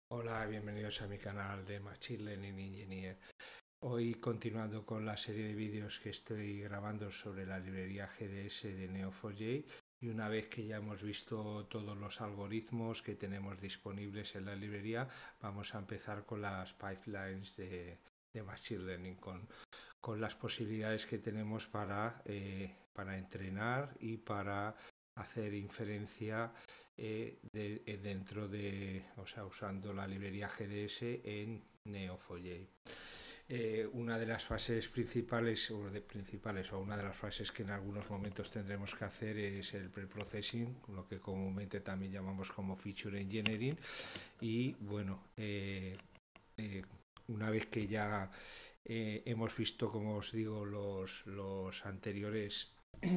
Hola, bienvenidos a mi canal de Machine Learning Engineer. Hoy continuando con la serie de vídeos que estoy grabando sobre la librería GDS de Neo4j, y una vez que ya hemos visto todos los algoritmos que tenemos disponibles en la librería, vamos a empezar con las pipelines de Machine Learning, con las posibilidades que tenemos para entrenar y para hacer inferencia usando la librería GDS en Neo4j. Una de las fases principales o una de las fases que en algunos momentos tendremos que hacer es el preprocessing, lo que comúnmente también llamamos como feature engineering. Y bueno, una vez que ya hemos visto, como os digo, los anteriores,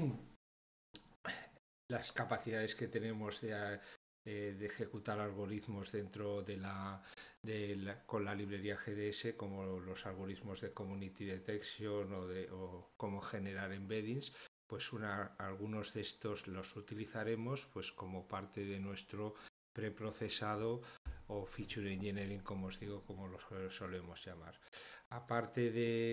las capacidades que tenemos de ejecutar algoritmos dentro con la librería GDS, como los algoritmos de community detection o cómo generar embeddings, pues algunos de estos los utilizaremos pues como parte de nuestro preprocesado o feature engineering, como os digo, como los solemos llamar. Aparte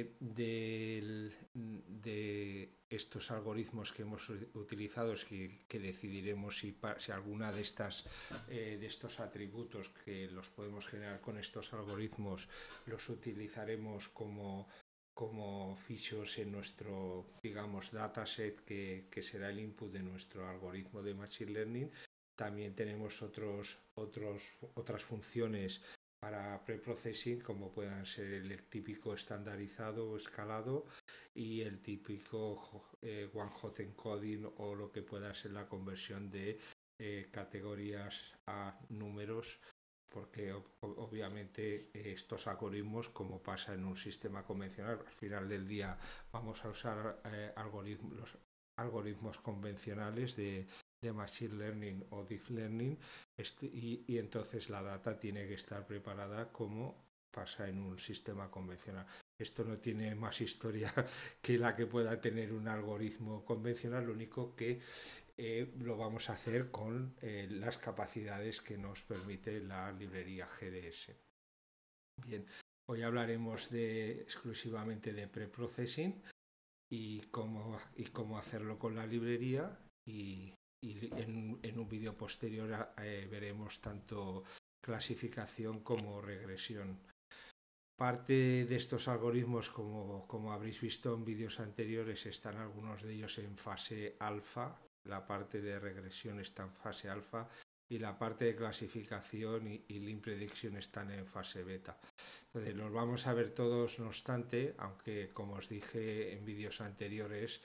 de estos algoritmos que hemos utilizado, que decidiremos si alguna de estos atributos que los podemos generar con estos algoritmos los utilizaremos como fichos en nuestro, digamos, dataset que será el input de nuestro algoritmo de Machine Learning. También tenemos otras funciones para preprocessing, como puedan ser el típico estandarizado o escalado y el típico one hot encoding, o lo que pueda ser la conversión de categorías a números, porque obviamente estos algoritmos, como pasa en un sistema convencional, al final del día vamos a usar algoritmos convencionales de Machine Learning o Deep Learning, y entonces la data tiene que estar preparada como pasa en un sistema convencional. Esto no tiene más historia que la que pueda tener un algoritmo convencional, lo único que lo vamos a hacer con las capacidades que nos permite la librería GDS. Bien, hoy hablaremos exclusivamente de preprocessing y cómo hacerlo con la librería, y en un vídeo posterior veremos tanto clasificación como regresión. Parte de estos algoritmos, como habréis visto en vídeos anteriores, están algunos de ellos en fase alfa. La parte de regresión está en fase alfa y la parte de clasificación y link prediction están en fase beta. Entonces los vamos a ver todos, no obstante, aunque como os dije en vídeos anteriores,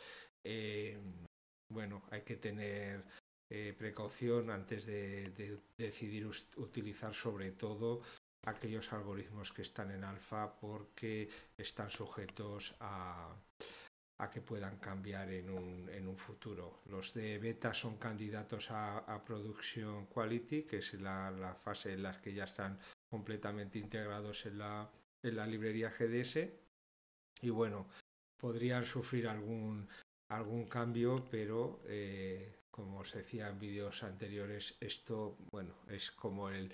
hay que tener precaución antes de decidir utilizar sobre todo aquellos algoritmos que están en alfa, porque están sujetos a que puedan cambiar en un futuro. Los de beta son candidatos a production quality, que es la fase en la que ya están completamente integrados en la librería GDS, y bueno, podrían sufrir algún cambio, pero como os decía en vídeos anteriores, esto es como el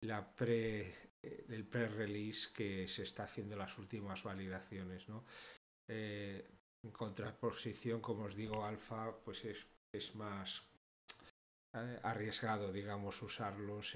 pre-release que se está haciendo las últimas validaciones, ¿no? En contraposición, como os digo, alfa pues es más arriesgado, digamos, usarlos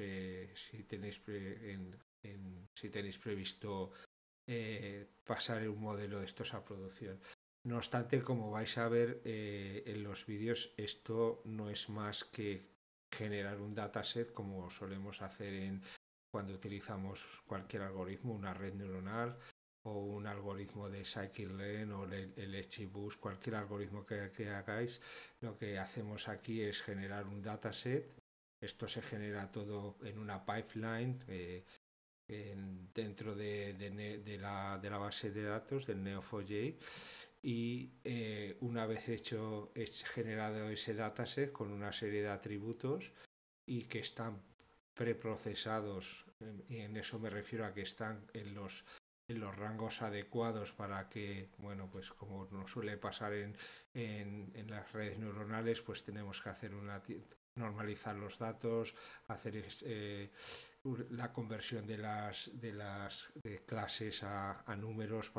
si tenéis previsto pasar un modelo de estos a producción. No obstante, como vais a ver en los vídeos, esto no es más que generar un dataset, como solemos hacer cuando utilizamos cualquier algoritmo, una red neuronal o un algoritmo de scikit-learn o el XGBoost, cualquier algoritmo que hagáis. Lo que hacemos aquí es generar un dataset. Esto se genera todo en una pipeline dentro de la base de datos del Neo4j, y una vez generado ese dataset con una serie de atributos y que están preprocesados, y en eso me refiero a que están en los rangos adecuados para que, pues como nos suele pasar en las redes neuronales, pues tenemos que hacer normalizar los datos, hacer la conversión de de clases a números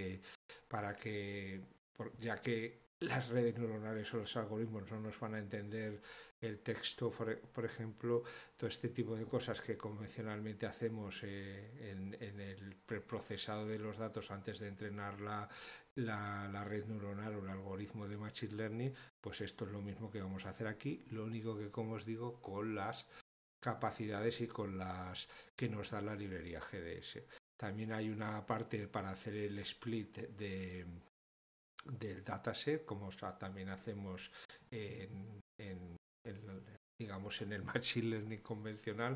ya que las redes neuronales o los algoritmos no nos van a entender el texto, por ejemplo, todo este tipo de cosas que convencionalmente hacemos en el preprocesado de los datos antes de entrenar la red neuronal o el algoritmo de Machine Learning, pues esto es lo mismo que vamos a hacer aquí, lo único que, como os digo, con las capacidades y con las que nos da la librería GDS. También hay una parte para hacer el split del dataset, como también hacemos digamos en el Machine Learning convencional,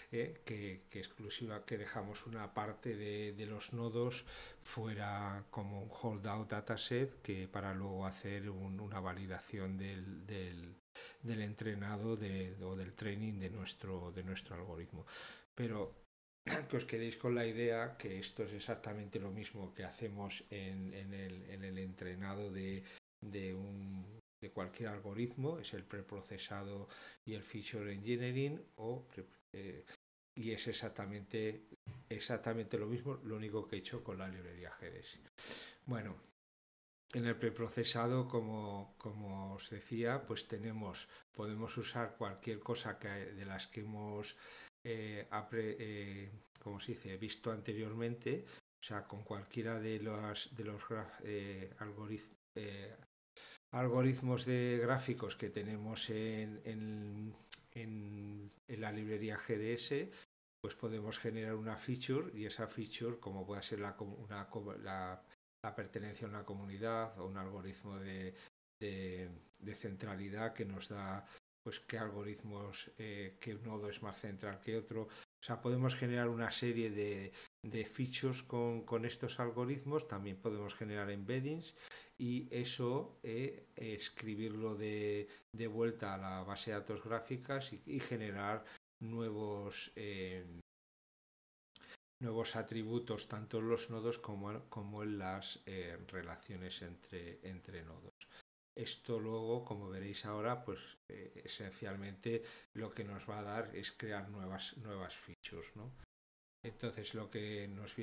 que dejamos una parte de los nodos fuera como un holdout dataset que para luego hacer una validación del entrenado o del training de nuestro algoritmo. Pero que os quedéis con la idea que esto es exactamente lo mismo que hacemos en el entrenado de cualquier algoritmo, es el preprocesado y el feature engineering, y es exactamente lo mismo, lo único que he hecho con la librería GDS. Bueno, en el preprocesado, como os decía, pues podemos usar cualquier cosa de las que hemos como se dice, visto anteriormente, o sea, con cualquiera de los algoritmos de gráficos que tenemos en la librería GDS, pues podemos generar una feature, y esa feature, como puede ser la pertenencia a una comunidad o un algoritmo de centralidad que nos da pues qué algoritmos, qué nodo es más central que otro. O sea, podemos generar una serie de features con estos algoritmos, también podemos generar embeddings y eso escribirlo de vuelta a la base de datos gráficas y generar nuevos atributos tanto en los nodos como en las relaciones entre nodos. Esto luego, como veréis ahora, pues esencialmente lo que nos va a dar es crear nuevas features, ¿no? Entonces lo que nos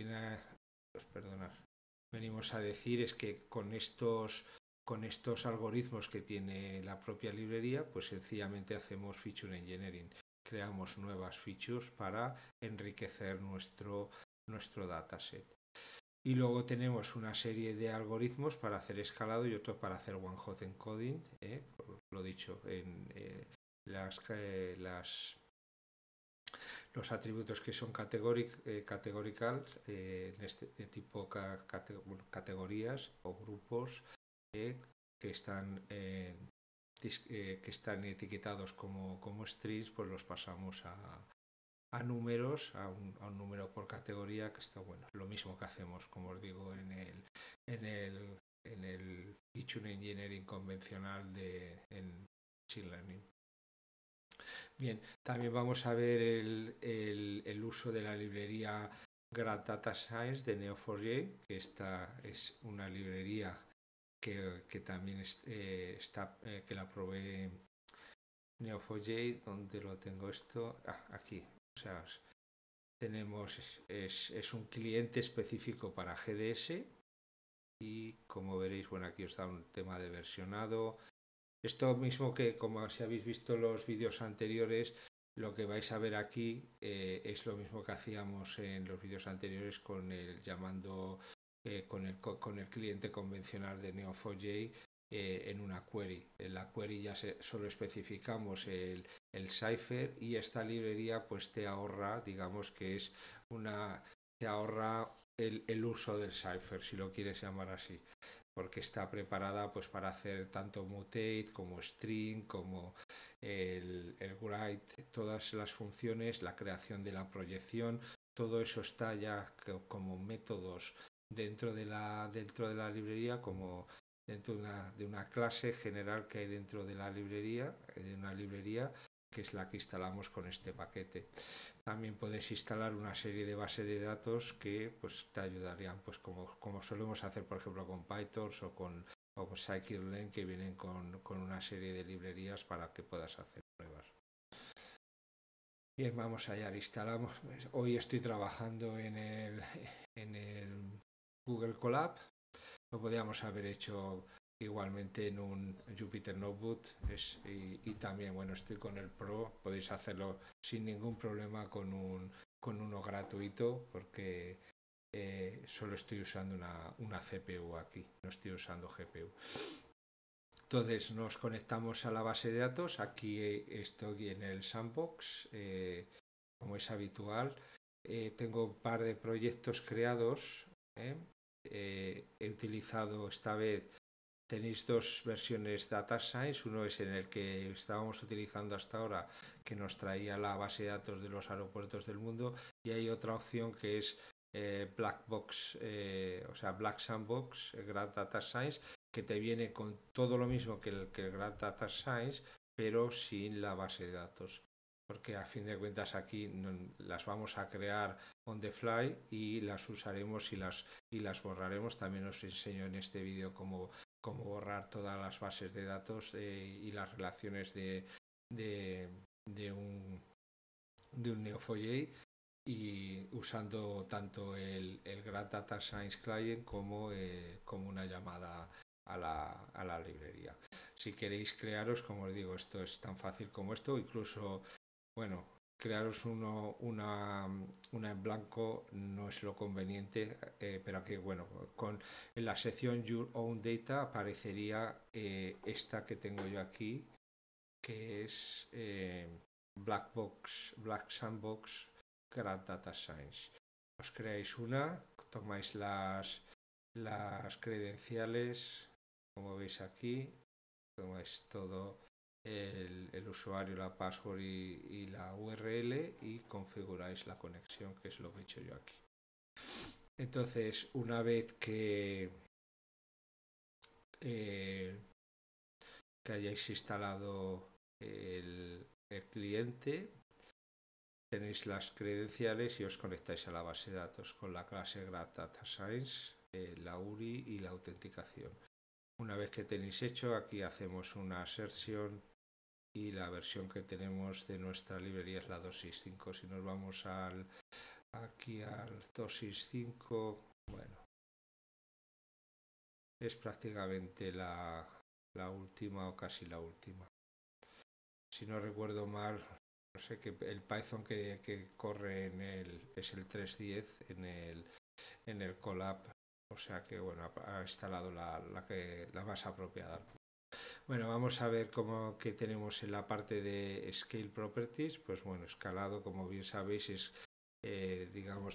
venimos a decir es que con estos algoritmos que tiene la propia librería, pues sencillamente hacemos feature engineering, creamos nuevas features para enriquecer nuestro dataset. Y luego tenemos una serie de algoritmos para hacer escalado y otro para hacer one-hot encoding, lo dicho, en los atributos que son categorical, de tipo categorías o grupos que están etiquetados como strings, pues los pasamos a números, a un número por categoría, que está bueno. Lo mismo que hacemos, como os digo, en el feature engineering convencional en Machine Learning. Bien, también vamos a ver el uso de la librería Graph Data Science de Neo4j, que esta es una librería que también que la provee Neo4j. ¿Dónde lo tengo esto? Aquí. O sea, es un cliente específico para GDS y como veréis, bueno, aquí os da un tema de versionado. Esto mismo que, como si habéis visto los vídeos anteriores, lo que vais a ver aquí es lo mismo que hacíamos en los vídeos anteriores con con el cliente convencional de Neo4j en una query. En la query ya solo especificamos el cipher y esta librería pues te ahorra, digamos que te ahorra el uso del cipher, si lo quieres llamar así, porque está preparada pues para hacer tanto mutate como string como el write, todas las funciones, la creación de la proyección, todo eso está ya como métodos dentro de la librería, como dentro de una clase general que hay dentro de la librería, de una librería que es la que instalamos con este paquete. También puedes instalar una serie de bases de datos que pues te ayudarían, pues como solemos hacer, por ejemplo, con PyTorch o con Scikit-learn, que vienen con una serie de librerías para que puedas hacer pruebas. Bien, vamos allá, instalamos. Hoy estoy trabajando en el Google Colab. Lo podríamos haber hecho igualmente en un Jupyter Notebook y también, bueno, estoy con el Pro. Podéis hacerlo sin ningún problema con uno gratuito porque solo estoy usando una CPU aquí, no estoy usando GPU. Entonces nos conectamos a la base de datos. Aquí estoy en el sandbox, como es habitual. Tengo un par de proyectos creados. He utilizado esta vez, tenéis dos versiones Data Science. Uno es en el que estábamos utilizando hasta ahora, que nos traía la base de datos de los aeropuertos del mundo, y hay otra opción que es Black Box, o sea, Black Sandbox, Grad Data Science, que te viene con todo lo mismo que el Grad Data Science, pero sin la base de datos. Porque a fin de cuentas aquí las vamos a crear on the fly y las usaremos y las borraremos. También os enseño en este vídeo cómo borrar todas las bases de datos y las relaciones de un Neo4j, y usando tanto el Grad Data Science Client como una llamada a la librería. Si queréis crearos, como os digo, esto es tan fácil como esto, incluso, bueno, crearos una en blanco no es lo conveniente, pero que, bueno, en la sección Your Own Data aparecería esta que tengo yo aquí, que es Black Sandbox Grad Data Science. Os creáis una, tomáis las credenciales, como veis aquí, tomáis todo el usuario, la password y la URL y configuráis la conexión, que es lo que he hecho yo aquí. Entonces, una vez que hayáis instalado el cliente, tenéis las credenciales y os conectáis a la base de datos con la clase Grad Data Science, la URI y la autenticación. Una vez que tenéis hecho, aquí hacemos una assertion y la versión que tenemos de nuestra librería es la 265. Si nos vamos aquí al 265, bueno, es prácticamente la última o casi la última. Si no recuerdo mal, no sé, que el Python que corre es el 3.10 en el Colab, o sea que, bueno, ha instalado la más apropiada. Bueno, vamos a ver cómo que tenemos en la parte de Scale Properties. Pues bueno, escalado, como bien sabéis, es, digamos,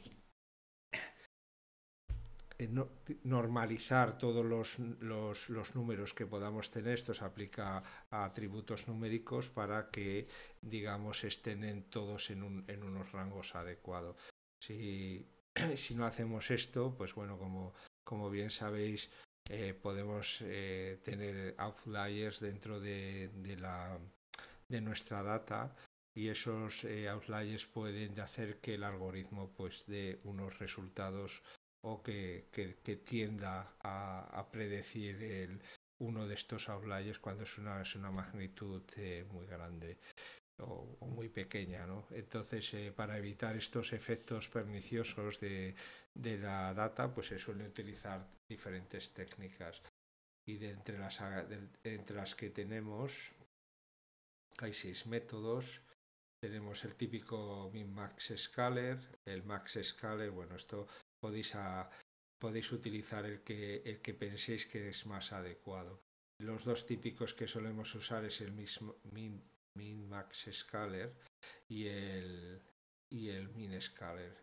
normalizar todos los números que podamos tener. Esto se aplica a atributos numéricos para que, digamos, estén todos en unos rangos adecuados. Si no hacemos esto, pues bueno, como bien sabéis, podemos tener outliers dentro de nuestra data, y esos outliers pueden hacer que el algoritmo pues dé unos resultados o que tienda a predecir uno de estos outliers cuando es una magnitud muy grande o muy pequeña, ¿no? Entonces, para evitar estos efectos perniciosos de la data, pues se suelen utilizar diferentes técnicas, y entre las que tenemos hay 6 métodos. Tenemos el típico min-max scaler, el max scaler. Bueno, esto podéis utilizar el que penséis que es más adecuado. Los dos típicos que solemos usar es el min-max scaler y el min scaler.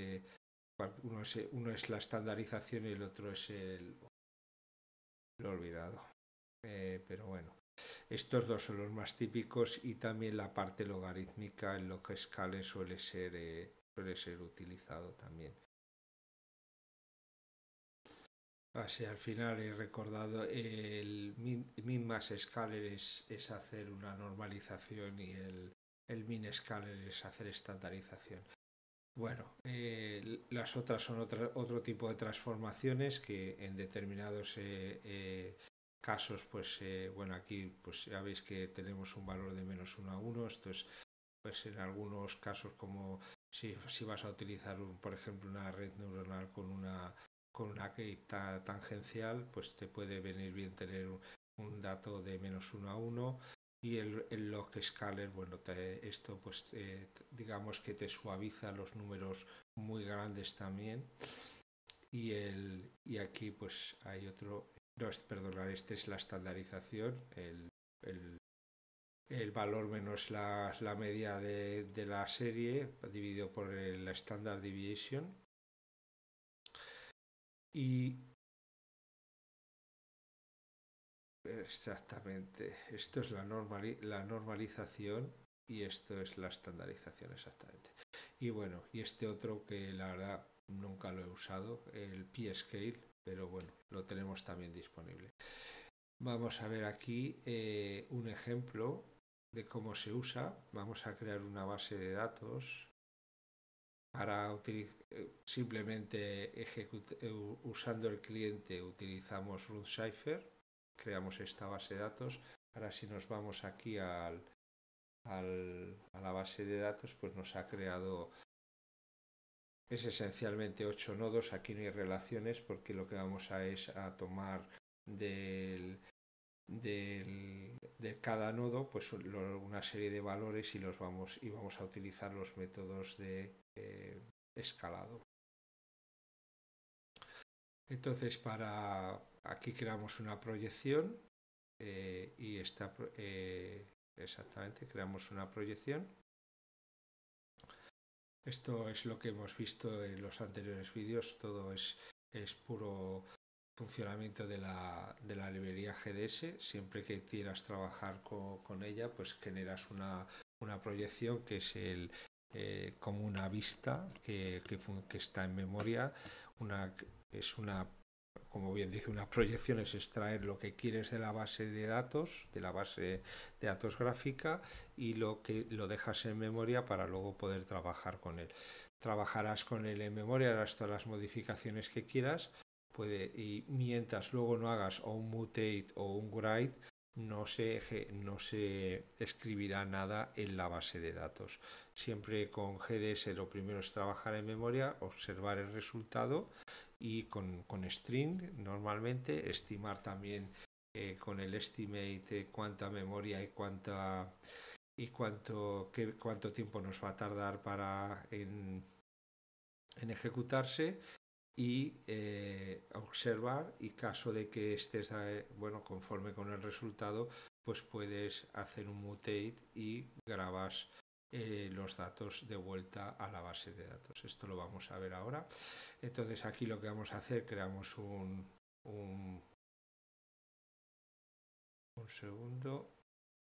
Uno es la estandarización y el otro es lo olvidado. Pero bueno, estos dos son los más típicos, y también la parte logarítmica, el log scaler suele ser utilizado también. Así, al final he recordado, el min-max scaler es hacer una normalización y el min scaler es hacer estandarización. Bueno, las otras son otro tipo de transformaciones que en determinados casos, pues bueno, aquí pues ya veis que tenemos un valor de -1 a 1. Esto es pues en algunos casos, como si vas a utilizar, por ejemplo, una red neuronal con una gate tangencial, pues te puede venir bien tener un dato de -1 a 1. Y el log scaler, bueno, esto pues digamos que te suaviza los números muy grandes también. Y aquí pues hay otro, no, perdonad, este es la estandarización, el valor menos la media de la serie dividido por la standard deviation. Y exactamente, esto es la normalización y esto es la estandarización exactamente. Y bueno, y este otro que la verdad nunca lo he usado, el P-Scale, pero bueno, lo tenemos también disponible. Vamos a ver aquí un ejemplo de cómo se usa. Vamos a crear una base de datos para simplemente usando el cliente utilizamos RunCypher, creamos esta base de datos. Ahora si nos vamos aquí a la base de datos, pues nos ha creado, es esencialmente 8 nodos. Aquí no hay relaciones porque lo que vamos a tomar de cada nodo pues una serie de valores y vamos a utilizar los métodos de escalado. Entonces aquí creamos una proyección y exactamente creamos una proyección. Esto es lo que hemos visto en los anteriores vídeos, todo es puro funcionamiento de la librería GDS. Siempre que quieras trabajar con ella, pues generas una proyección que es como una vista que está en memoria. Como bien dice, una proyección es extraer lo que quieres de la base de datos, gráfica, y lo dejas en memoria para luego poder trabajar con él. Trabajarás con él en memoria, harás todas las modificaciones que quieras, y mientras luego no hagas o un mutate o un write, no se escribirá nada en la base de datos. Siempre con GDS lo primero es trabajar en memoria, observar el resultado y con string normalmente estimar también con el estimate cuánta memoria y cuánto tiempo nos va a tardar en ejecutarse, y observar, y caso de que estés conforme con el resultado, pues puedes hacer un mutate y grabas los datos de vuelta a la base de datos. Esto lo vamos a ver ahora. Entonces aquí lo que vamos a hacer, creamos un segundo.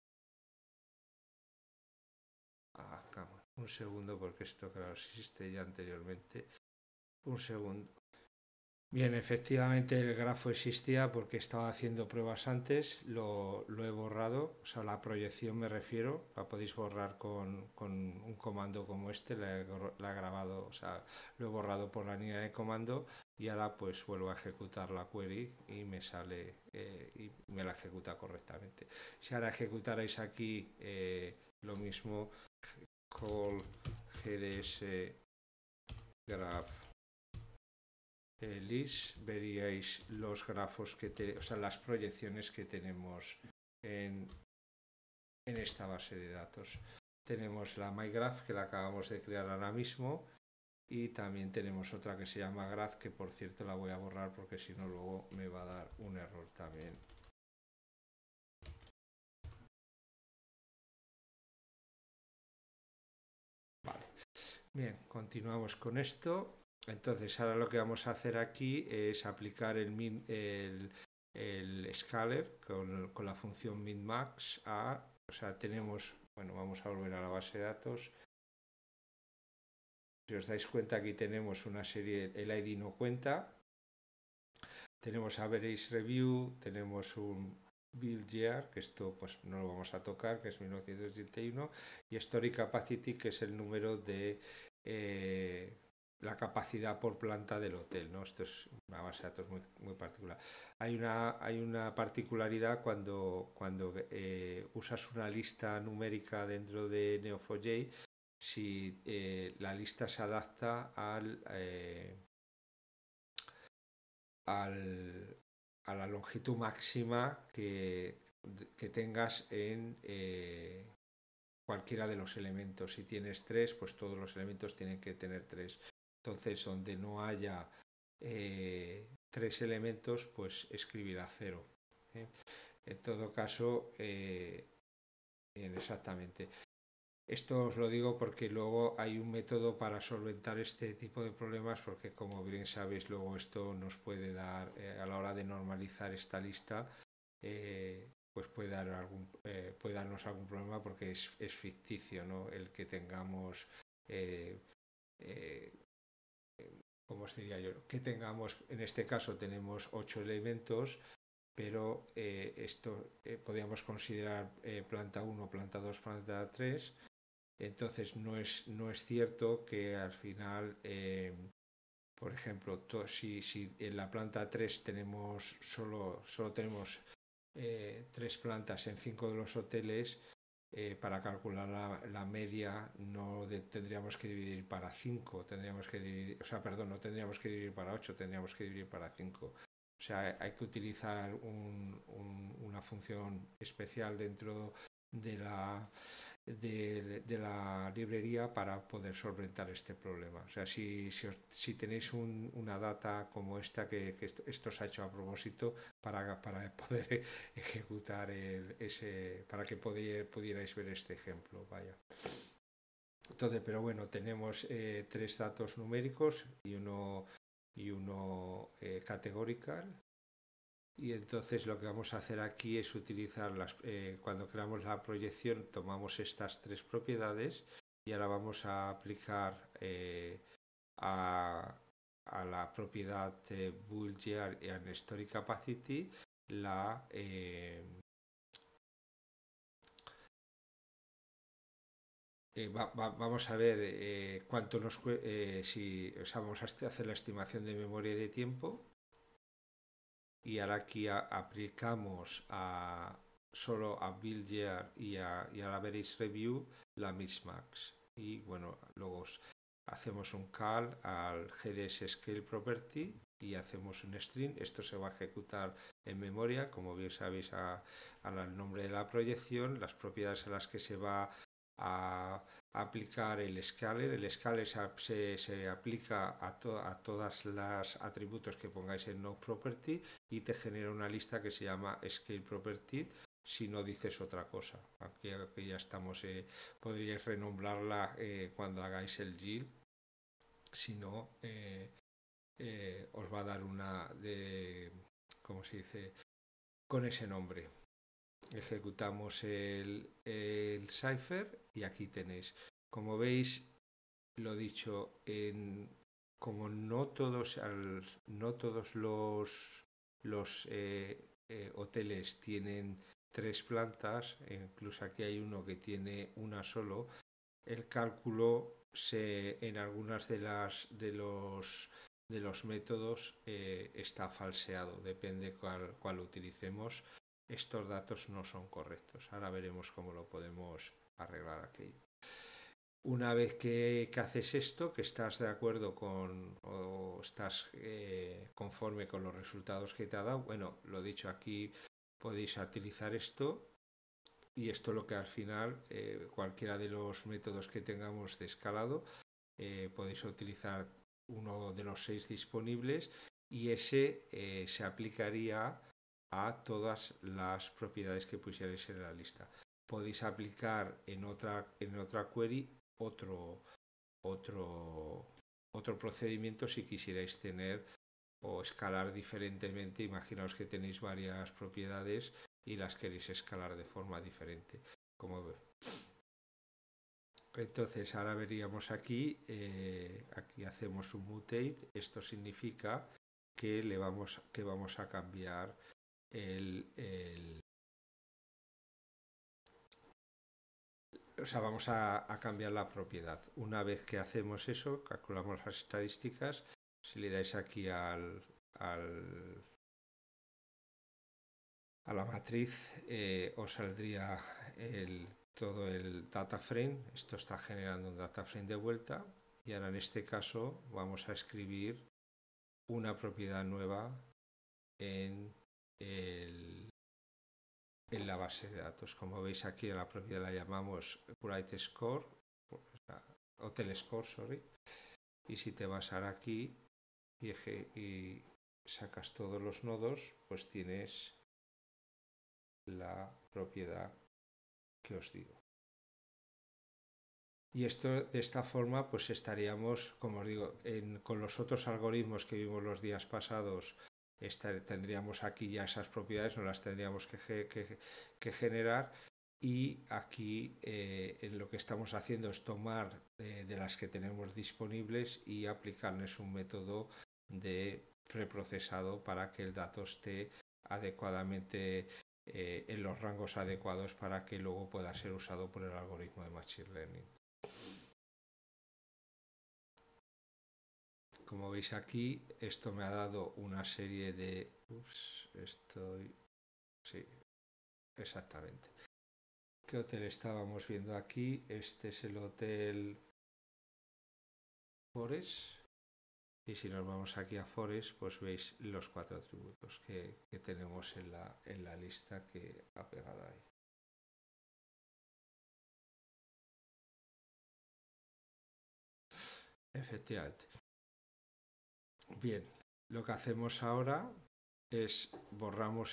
Un segundo, porque esto claro existe ya anteriormente. Un segundo. Bien, efectivamente el grafo existía porque estaba haciendo pruebas antes, lo he borrado, o sea, la proyección me refiero, la podéis borrar con un comando como este, la he grabado, o sea, lo he borrado por la línea de comando, y ahora pues vuelvo a ejecutar la query y me sale y me la ejecuta correctamente. Si ahora ejecutarais aquí lo mismo, call gds graph list, veríais los grafos o sea, las proyecciones que tenemos en esta base de datos. Tenemos la mygraph, que la acabamos de crear ahora mismo, y también tenemos otra que se llama graph, que por cierto la voy a borrar porque si no luego me va a dar un error también. Vale. Bien, continuamos con esto. Entonces ahora lo que vamos a hacer aquí es aplicar el scaler con la función minmax o sea, tenemos, bueno, vamos a volver a la base de datos. Si os dais cuenta, aquí tenemos una serie, el ID no cuenta, tenemos average review, tenemos un build year, que esto pues no lo vamos a tocar, que es 1981, y story capacity, que es el número de la capacidad por planta del hotel, ¿no? Esto es una base de datos muy particular. Hay una particularidad cuando usas una lista numérica dentro de Neo4j, si la lista se adapta a la longitud máxima que tengas en cualquiera de los elementos. Si tienes 3, pues todos los elementos tienen que tener 3. Entonces, donde no haya 3 elementos, pues escribirá 0. En todo caso, exactamente. Esto os lo digo porque luego hay un método para solventar este tipo de problemas, porque como bien sabéis, luego esto nos puede dar, a la hora de normalizar esta lista, pues puede darnos algún problema, porque es ficticio, ¿no? El que tengamos, ¿cómo os diría yo? Que tengamos, en este caso tenemos 8 elementos, pero esto podríamos considerar planta 1, planta 2, planta 3. Entonces no es cierto que al final, por ejemplo, si en la planta 3 tenemos solo tenemos 3 plantas en 5 de los hoteles, para calcular la media tendríamos que dividir para 5, tendríamos que dividir, no tendríamos que dividir para 8, tendríamos que dividir para 5. O sea, hay que utilizar una función especial dentro de la librería para poder solventar este problema. O sea, si tenéis una data como esta, que esto se ha hecho a propósito para poder ejecutar para que pudierais ver este ejemplo, vaya. Entonces, pero bueno, tenemos 3 datos numéricos y uno categorical. Y entonces lo que vamos a hacer aquí es utilizar cuando creamos la proyección, tomamos estas 3 propiedades y ahora vamos a aplicar a la propiedad Bool-Gear and Story Capacity vamos a ver cuánto nos vamos a hacer la estimación de memoria y de tiempo. Y ahora aquí aplicamos solo a Build-Year y a la Average Review la Mismax. Y bueno, luego hacemos un call al GDS Scale Property y hacemos un string. Esto se va a ejecutar en memoria, como bien sabéis, al nombre de la proyección, las propiedades a las que se va a aplicar el scaler. El scaler se aplica a todas las atributos que pongáis en NodeProperty y te genera una lista que se llama Scale Property si no dices otra cosa. Aquí ya estamos, podríais renombrarla cuando hagáis el yield, si no os va a dar una ¿cómo se dice? Con ese nombre. Ejecutamos el cipher y aquí tenéis. Como veis, lo dicho, como no todos los hoteles tienen 3 plantas, incluso aquí hay uno que tiene una solo, el cálculo en algunas de los métodos está falseado, depende cuál utilicemos. Estos datos no son correctos. Ahora veremos cómo lo podemos arreglar aquello. Una vez que haces esto, que estás de acuerdo o estás conforme con los resultados que te ha dado, bueno, lo dicho, aquí podéis utilizar esto, y esto lo que al final, cualquiera de los métodos que tengamos de escalado, podéis utilizar uno de los 6 disponibles, y ese se aplicaría a todas las propiedades que pusierais en la lista. Podéis aplicar en otra query otro procedimiento si quisierais tener o escalar diferentemente. Imaginaos que tenéis varias propiedades y las queréis escalar de forma diferente. Entonces ahora veríamos aquí hacemos un mutate. Esto significa que vamos a cambiar o sea, vamos a cambiar la propiedad. Una vez que hacemos eso, calculamos las estadísticas. Si le dais aquí a la matriz, os saldría todo el data frame. Esto está generando un data frame de vuelta. Y ahora en este caso vamos a escribir una propiedad nueva en la base de datos. Como veis aquí, a la propiedad la llamamos Bright Score, Hotel Score, sorry. Y si te vas ahora aquí y sacas todos los nodos, pues tienes la propiedad que os digo. Y esto, de esta forma, pues estaríamos, como os digo, con los otros algoritmos que vimos los días pasados, tendríamos aquí ya esas propiedades, no las tendríamos que generar. Y aquí lo que estamos haciendo es tomar de las que tenemos disponibles y aplicarles un método de preprocesado para que el dato esté adecuadamente en los rangos adecuados para que luego pueda ser usado por el algoritmo de Machine Learning. Como veis aquí, esto me ha dado una serie de... Sí, exactamente. ¿Qué hotel estábamos viendo aquí? Este es el Hotel Forest. Y si nos vamos aquí a Forest, pues veis los 4 atributos que tenemos en la lista que ha pegado ahí. Efectivamente. Bien, lo que hacemos ahora es borramos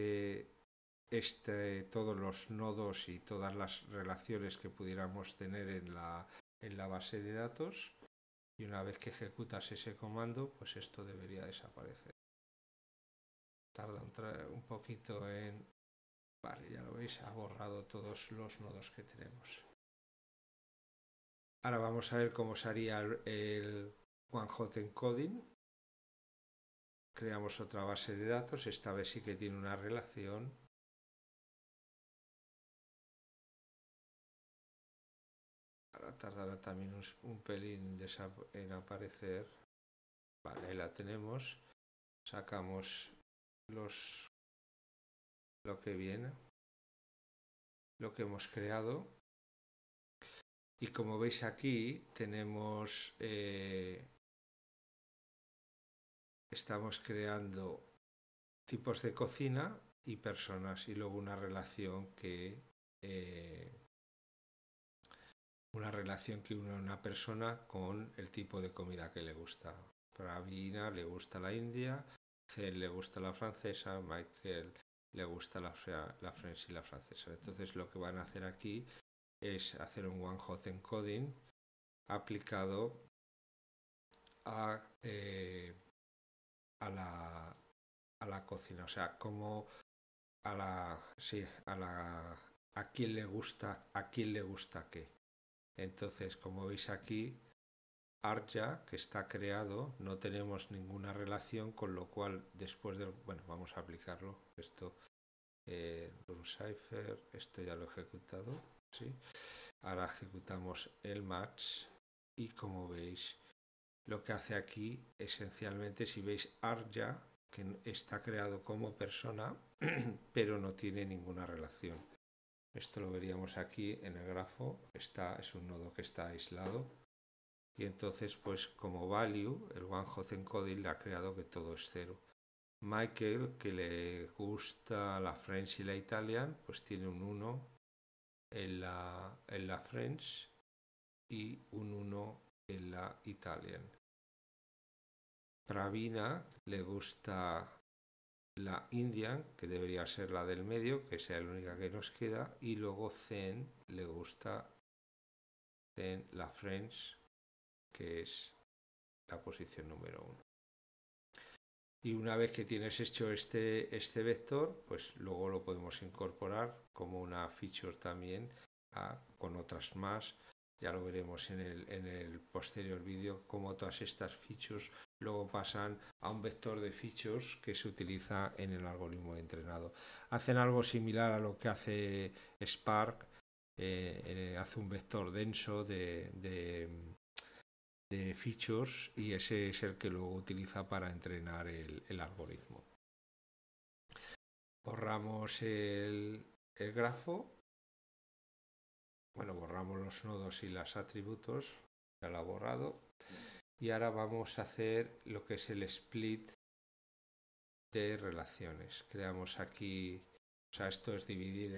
todos los nodos y todas las relaciones que pudiéramos tener en la base de datos, y una vez que ejecutas ese comando, pues esto debería desaparecer. Tarda un poquito en... Vale, ya lo veis, ha borrado todos los nodos que tenemos. Ahora vamos a ver cómo se haría el one-hot encoding. Creamos otra base de datos, esta vez sí que tiene una relación. Ahora tardará también un pelín en aparecer. Vale, ahí la tenemos. Sacamos lo que viene, lo que hemos creado. Y como veis aquí tenemos... estamos creando tipos de cocina y personas, y luego una relación que une a una persona con el tipo de comida que le gusta. Pravina le gusta la india, Cel le gusta la francesa, Michael le gusta la French y la francesa. Entonces lo que van a hacer aquí es hacer un one-hot encoding aplicado a la cocina, o sea, como a quién le gusta qué. Entonces, como veis aquí, Arja, que está creado, no tenemos ninguna relación, con lo cual después del... Bueno, vamos a aplicarlo. Esto, Cipher, esto ya lo he ejecutado, ¿sí? Ahora ejecutamos el match y como veis, lo que hace aquí, esencialmente, si veis Arja, que está creado como persona, pero no tiene ninguna relación. Esto lo veríamos aquí en el grafo, es un nodo que está aislado, y entonces pues como value el one-hot encoding le ha creado que todo es 0. Michael, que le gusta la French y la Italian, pues tiene un 1 en la French y un 1 en la Italian. Pravina le gusta la Indian, que debería ser la del medio, que sea la única que nos queda, y luego Zen le gusta la French, que es la posición número 1. Y una vez que tienes hecho este vector, pues luego lo podemos incorporar como una feature también con otras más. Ya lo veremos en el posterior vídeo, cómo todas estas features luego pasan a un vector de features que se utiliza en el algoritmo de entrenado. Hacen algo similar a lo que hace Spark hace un vector denso de features y ese es el que luego utiliza para entrenar el algoritmo. Borramos el grafo, bueno, borramos los nodos y los atributos, ya lo ha borrado, y ahora vamos a hacer lo que es el split de relaciones. Creamos aquí, o sea, esto es dividir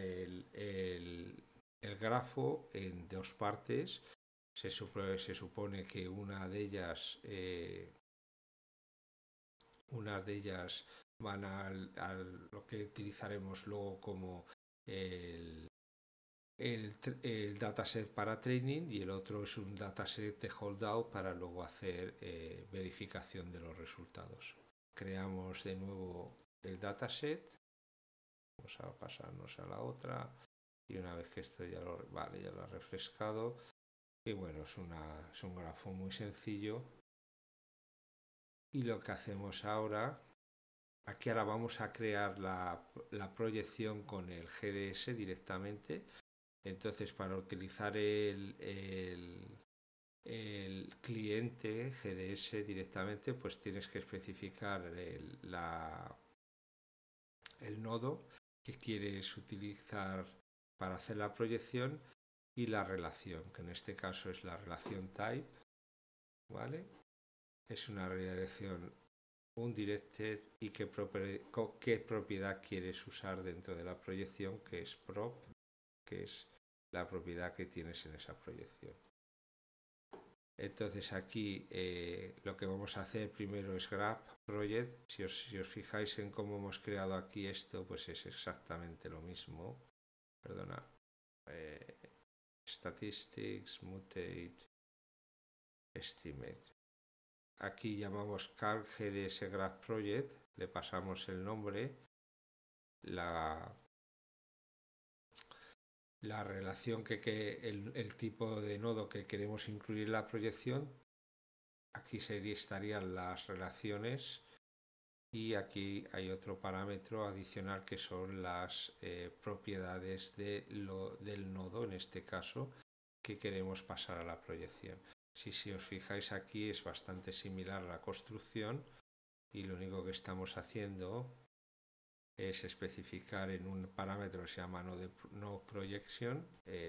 el grafo en dos partes. Se supone que una de ellas van a lo que utilizaremos luego como el dataset para training y el otro es un dataset de holdout para luego hacer verificación de los resultados. Creamos de nuevo el dataset, vamos a pasarnos a la otra y una vez que esto ya lo ha refrescado y bueno, es un grafo muy sencillo. Y lo que hacemos ahora, aquí ahora vamos a crear la proyección con el GDS directamente. Entonces, para utilizar el cliente GDS directamente, pues tienes que especificar el nodo que quieres utilizar para hacer la proyección y la relación, que en este caso es la relación type, ¿vale? Es una relación undirected y qué propiedad quieres usar dentro de la proyección, que es prop, que es la propiedad que tienes en esa proyección. Entonces aquí lo que vamos a hacer primero es grab project. Si os fijáis en cómo hemos creado aquí esto, pues es exactamente lo mismo. Perdona. Statistics, mutate, estimate. Aquí llamamos calc GDS graph project, le pasamos el nombre, la relación el tipo de nodo que queremos incluir en la proyección. Aquí estarían las relaciones y aquí hay otro parámetro adicional que son las propiedades del nodo, en este caso, que queremos pasar a la proyección. Si os fijáis aquí es bastante similar a la construcción y lo único que estamos haciendo es especificar en un parámetro que se llama node projection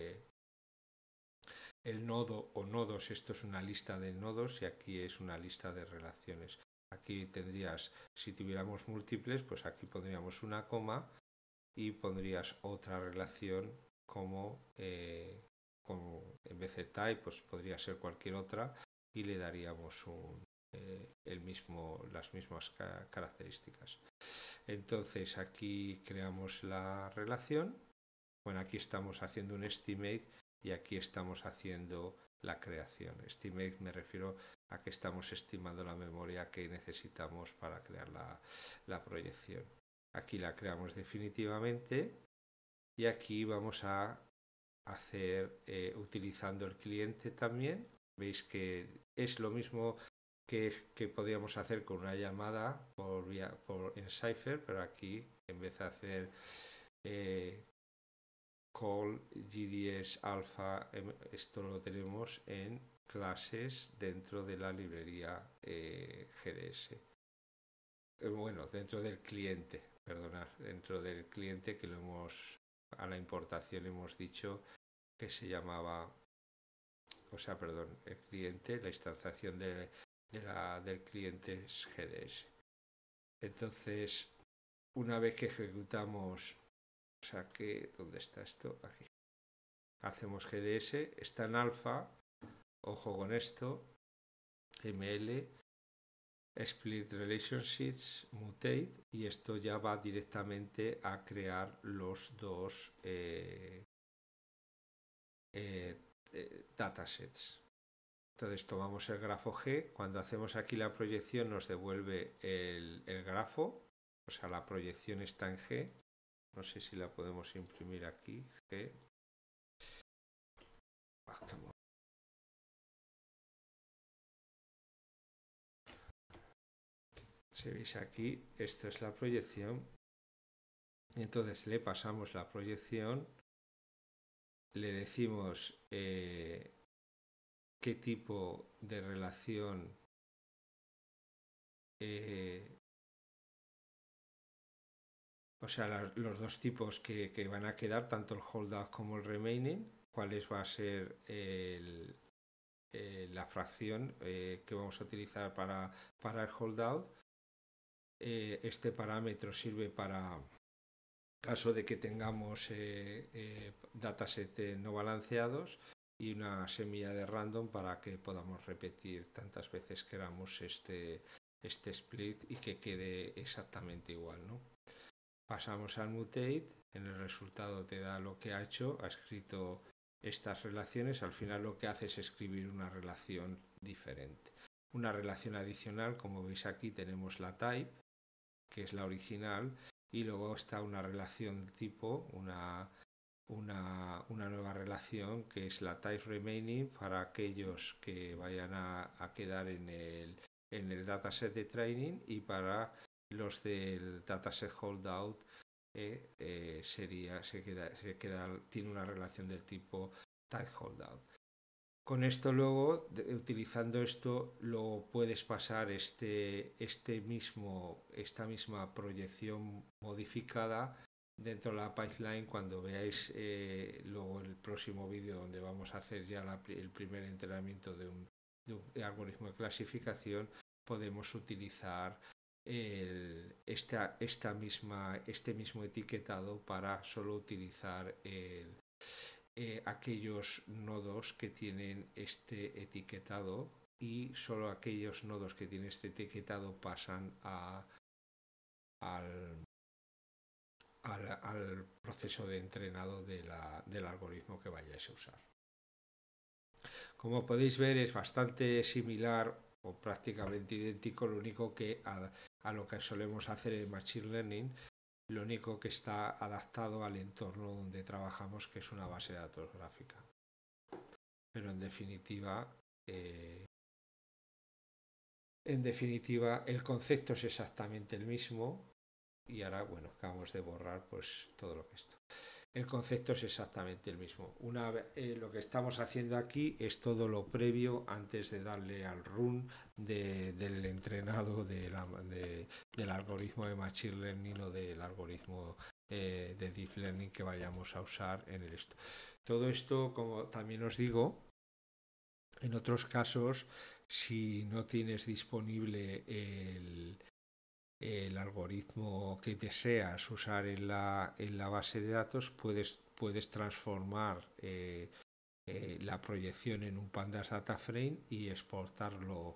el nodo o nodos. Esto es una lista de nodos y aquí es una lista de relaciones. Aquí tendrías, si tuviéramos múltiples, pues aquí pondríamos una coma y pondrías otra relación como en vez de type, pues podría ser cualquier otra y le daríamos las mismas características. Entonces aquí creamos la relación. Bueno, aquí estamos haciendo un estimate y aquí estamos haciendo la creación. Estimate me refiero a que estamos estimando la memoria que necesitamos para crear la proyección. Aquí la creamos definitivamente y aquí vamos a hacer utilizando el cliente también. Veis que es lo mismo que podríamos hacer con una llamada en Cypher, pero aquí en vez de hacer call GDS alpha, esto lo tenemos en clases dentro de la librería GDS. Bueno, dentro del cliente, perdonad, dentro del cliente que a la importación hemos dicho que se llamaba, el cliente, la instanciación del cliente es GDS. Entonces, una vez que ejecutamos, ¿dónde está esto? Aquí. Hacemos GDS, está en alfa, ojo con esto, ML, split relationships, mutate, y esto ya va directamente a crear los dos datasets. Entonces tomamos el grafo G, cuando hacemos aquí la proyección nos devuelve el grafo, o sea la proyección está en G, no sé si la podemos imprimir aquí, G. Si veis aquí, esto es la proyección, entonces le pasamos la proyección le decimos qué tipo de relación o sea, los dos tipos que van a quedar, tanto el holdout como el remaining, cuáles va a ser la fracción que vamos a utilizar para el holdout. Este parámetro sirve para caso de que tengamos dataset no balanceados y una semilla de random para que podamos repetir tantas veces queramos este split y que quede exactamente igual, ¿no? Pasamos al mutate, en el resultado te da lo que ha hecho, ha escrito estas relaciones, al final lo que hace es escribir una relación diferente. Una relación adicional, como veis aquí tenemos la type, que es la original, y luego está una relación tipo, una nueva relación que es la type remaining para aquellos que vayan a quedar en el dataset de training, y para los del dataset holdout tiene una relación del tipo type holdout. Con esto luego, utilizando esto, lo puedes pasar esta misma proyección modificada dentro de la pipeline. Cuando veáis luego el próximo vídeo donde vamos a hacer ya el primer entrenamiento de un algoritmo de clasificación, podemos utilizar este mismo etiquetado para solo utilizar aquellos nodos que tienen este etiquetado, y solo aquellos nodos que tienen este etiquetado pasan al proceso de entrenado del algoritmo que vayáis a usar. Como podéis ver, es bastante similar o prácticamente idéntico, lo único que a lo que solemos hacer en Machine Learning, lo único que está adaptado al entorno donde trabajamos, que es una base de datos gráfica. Pero en definitiva, el concepto es exactamente el mismo. Y ahora, bueno, acabamos de borrar pues todo lo que esto. El concepto es exactamente el mismo. Lo que estamos haciendo aquí es todo lo previo antes de darle al run del entrenado del algoritmo de Machine Learning o del algoritmo de Deep Learning que vayamos a usar en el esto. Todo esto, como también os digo, en otros casos, si no tienes disponible el algoritmo que deseas usar en la base de datos, puedes transformar la proyección en un pandas data frame y exportarlo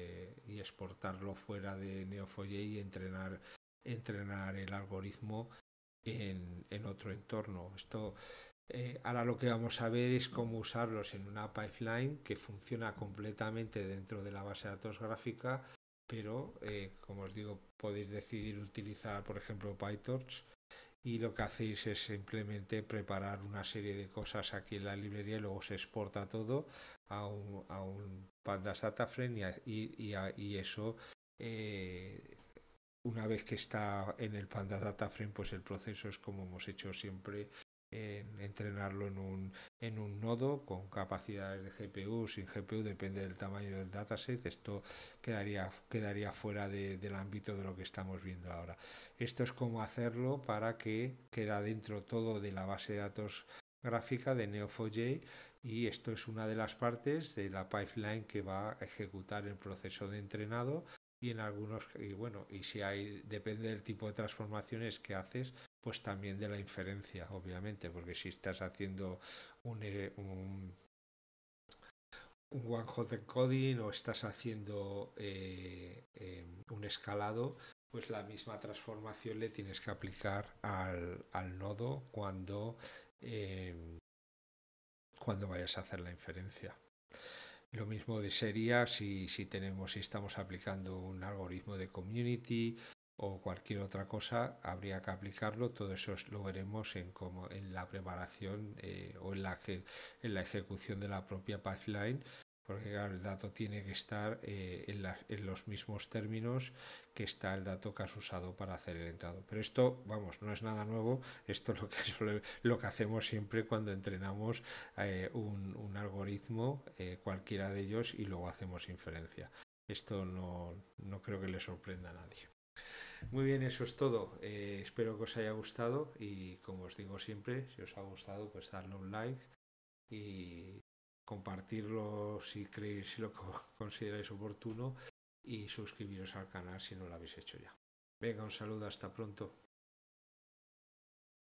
fuera de Neo4j y entrenar el algoritmo en otro entorno. Ahora lo que vamos a ver es cómo usarlos en una pipeline que funciona completamente dentro de la base de datos gráfica, pero como os digo, podéis decidir utilizar, por ejemplo, PyTorch, y lo que hacéis es simplemente preparar una serie de cosas aquí en la librería y luego se exporta todo a un pandas data frame, y eso una vez que está en el pandas data frame, pues el proceso es como hemos hecho siempre, entrenarlo en un nodo con capacidades de GPU, sin GPU, depende del tamaño del dataset. Esto quedaría fuera del ámbito de lo que estamos viendo ahora. Esto es cómo hacerlo para que queda dentro todo de la base de datos gráfica de Neo4j, y esto es una de las partes de la pipeline que va a ejecutar el proceso de entrenado. Y en algunos, y si depende del tipo de transformaciones que haces, pues también de la inferencia, obviamente, porque si estás haciendo un one-hot encoding o estás haciendo un escalado, pues la misma transformación le tienes que aplicar al nodo cuando vayas a hacer la inferencia. Lo mismo sería si estamos aplicando un algoritmo de community o cualquier otra cosa, habría que aplicarlo. Todo eso lo veremos en la preparación o en la ejecución de la propia pipeline, porque claro, el dato tiene que estar en los mismos términos que está el dato que has usado para hacer el entrado. Pero esto, vamos, no es nada nuevo, esto es lo que hacemos siempre cuando entrenamos un algoritmo, cualquiera de ellos, y luego hacemos inferencia. Esto no creo que le sorprenda a nadie. Muy bien, eso es todo. Espero que os haya gustado y como os digo siempre, si os ha gustado, pues darle un like y compartirlo si lo consideráis oportuno y suscribiros al canal si no lo habéis hecho ya. Venga, un saludo, hasta pronto.